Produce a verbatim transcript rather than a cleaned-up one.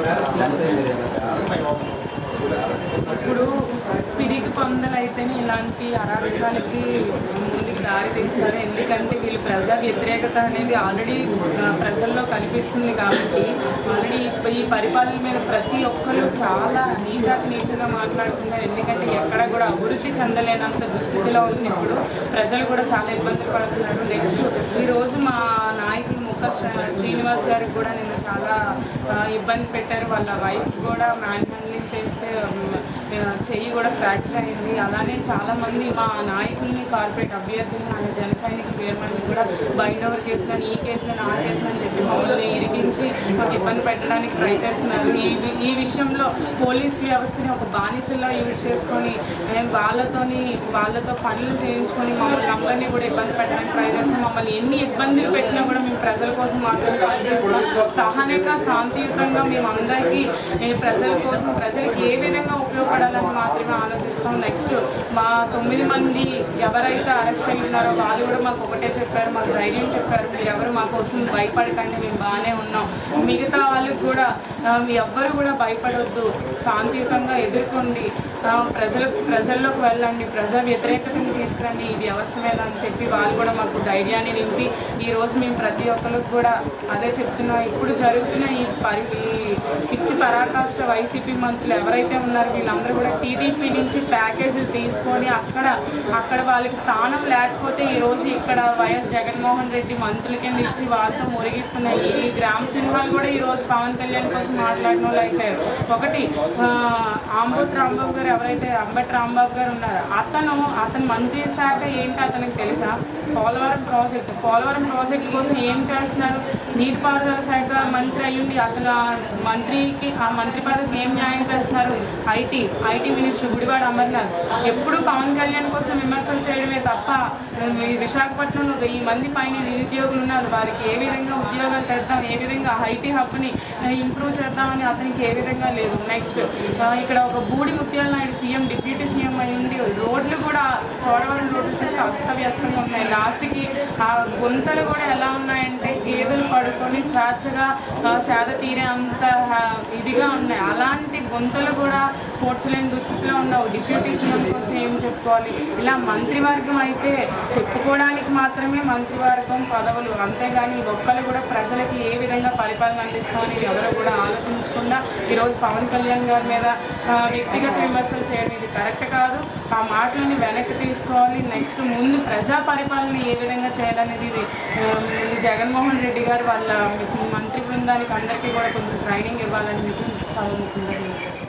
ఇప్పుడు పిరికి పందలైతేనే ఇలాంటి అరాచకాలకి ముందుకు దారి తీస్తారు. ఎందుకంటే వీళ్ళు ప్రజా వ్యతిరేకత అనేది ఆల్రెడీ ప్రజల్లో కనిపిస్తుంది కాబట్టి ఆల్రెడీ ఈ పరిపాలన మీద ప్రతి ఒక్కరు చాలా నీచాతి నీచంగా మాట్లాడుతున్నారు. ఎందుకంటే ఎక్కడ కూడా అభివృద్ధి చెందలేనంత దుస్థితిలో ఉంది. ఇప్పుడు ప్రజలు కూడా చాలా ఇబ్బంది పడుతున్నారు. నెక్స్ట్ ఈరోజు మా నాయకులు ముక్క శ్రీనివాస్ గారికి కూడా నేను చాలా ఇబ్బంది పెట్టారు. వాళ్ళ వైఫ్ కూడా మ్యాన్ హ్యాండ్లింగ్ చేస్తే చెయ్యి కూడా ఫ్రాక్చర్ అయింది. అలానే చాలామంది మా నాయకుల్ని కార్పొరేట్ అభ్యర్థులను ఆయన జన సైనికుల పేరుమంది కూడా బైండ్ ఓవర్ కేసులని ఈ కేసులని ఆ కేసులని చెప్పి మమ్మల్ని ఇరికించి మాకు ఇబ్బంది పెట్టడానికి ట్రై చేస్తున్నారు. ఈ ఈ విషయంలో పోలీస్ వ్యవస్థని ఒక బానిసల్లా యూజ్ చేసుకొని వాళ్ళతోని వాళ్ళతో పనులు చేయించుకొని మమ్మల్ని అందరినీ కూడా ఇబ్బంది పెట్టడానికి ట్రై చేస్తున్నాం. మమ్మల్ని ఎన్ని ఇబ్బందులు పెట్టినా కూడా మేము ప్రజల కోసం మాత్రమే పనిచేస్తాం. సహనంగా శాంతియుతంగా మేము అందరికీ ప్రజల కోసం ప్రజలకు ఏ విధంగా ఉపయోగపడాలని మాత్రమే ఆలోచిస్తాం. నెక్స్ట్ మా తొమ్మిది మంది ఎవరైతే అరెస్ట్ అయ్యి ఉన్నారో వాళ్ళు కూడా మాకు ఒకటే చెప్పారు, మాకు ధైర్యం చెప్పారు, మీరు ఎవరు మా కోసం భయపడకండి, మేము బాగానే ఉన్నాం. మిగతా వాళ్ళకి కూడా ఎవ్వరు కూడా భయపడొద్దు, శాంతియుతంగా ఎదుర్కోండి, ప్రజలకు ప్రజల్లోకి వెళ్ళండి, ప్రజా వ్యతిరేకతను తీసుకురండి ఈ వ్యవస్థ మీద అని చెప్పి వాళ్ళు కూడా మాకు ధైర్యాన్ని నింపి ఈరోజు మేము ప్రతి ఒక్కరికి కూడా అదే చెప్తున్నాం. ఇప్పుడు జరుగుతున్న ఈ పరి పిచ్చి పరాకాష్ట వైసీపీ మంత్రులు ఎవరైతే ఉన్నారో వీళ్ళందరూ కూడా టీడీపీ నుంచి ప్యాకేజీలు తీసుకొని అక్కడ అక్కడ వాళ్ళకి స్థానం లేకపోతే ఈరోజు ఇక్కడ వైఎస్ జగన్మోహన్ రెడ్డి మంత్రుల కింద ఇచ్చి వాళ్ళతో మురిగిస్తున్నాయి. ఈ గ్రామ సింహాలు కూడా ఈరోజు పవన్ కళ్యాణ్ కోసం మాట్లాడిన వాళ్ళు అయిపోయారు. ఒకటి ఆంబోత్ రాంబాబు గారు ఎవరైతే అంబటి రాంబాబు గారు ఉన్నారో అతను అతని మంత్రి శాఖ ఏంటి అతనికి తెలుసా? పోలవరం ప్రాజెక్టు పోలవరం ప్రాజెక్టు కోసం ఏం చేస్తున్నారు? నీటిపారుదల శాఖ మంత్రి అయ్యుండి అతను మంత్రికి ఆ మంత్రి పదవికి ఏం న్యాయం చేస్తున్నారు? IT IT minister Gudivada Amarnath ఎప్పుడు పవన్ కళ్యాణ్ కోసం విమర్శలు చేయడమే తప్ప విశాఖపట్నంలో వెయ్యి మంది పైన నిరుద్యోగులు ఉన్నారు, వారికి ఏ విధంగా ఉద్యోగాలు తెద్దాం, ఏ విధంగా ఐటీ హబ్ని ఇంప్రూవ్ చేద్దామని అతనికి ఏ విధంగా లేదు. నెక్స్ట్ ఇక్కడ ఒక బూడి ముత్యాల నాయుడు సీఎం డిప్యూటీ సీఎం అయ్యింది. రోడ్లు కూడా చోడవరం రోడ్లు చూస్తే అస్తవ్యస్తంగా ఉన్నాయి. లాస్ట్కి ఆ గుంతలు కూడా ఎలా ఉన్నాయంటే గేదెలు పడుకొని స్వేచ్ఛగా సేద తీరే అంత ఇదిగా ఉన్నాయి. అలాంటి గుంతలు కూడా పోడ్చలేని దుస్థితిలో ఉన్నావు. డిప్యూటీ సీఎం కోసం ఏం చెప్పుకోవాలి? ఇలా మంత్రివర్గం అయితే చెప్పుకోవడానికి మాత్రమే మంత్రివర్గం పదవులు, అంతేగాని ఒక్కరు కూడా ప్రజలకి ఏ విధంగా పరిపాలన అందిస్తామని ఎవరు కూడా ఆలోచించకుండా ఈరోజు పవన్ కళ్యాణ్ గారి మీద వ్యక్తిగత విమర్శలు చేయడం ఇది కరెక్ట్ కాదు. ఆ మాటలని వెనక్కి తీసుకోవాలి. నెక్స్ట్ ముందు ప్రజా పరిపాలన ఏ విధంగా చేయాలనేది ఇది జగన్మోహన్ రెడ్డి గారు వాళ్ళ మంత్రి బృందానికి అందరికీ కూడా కొంచెం ట్రైనింగ్ ఇవ్వాలని మీకు సభ